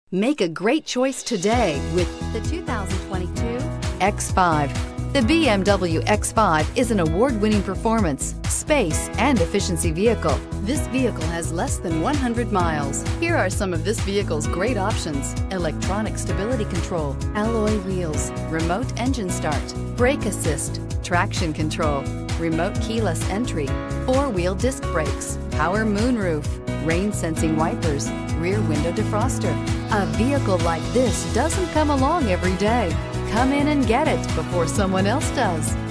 Make a great choice today with the 2022 X5. The BMW X5 is an award-winning performance, space, and efficiency vehicle. This vehicle has less than 100 miles. Here are some of this vehicle's great options: electronic stability control, alloy wheels, remote engine start, brake assist, traction control, remote keyless entry, four-wheel disc brakes, power moonroof, rain-sensing wipers, rear window defroster. A vehicle like this doesn't come along every day. Come in and get it before someone else does.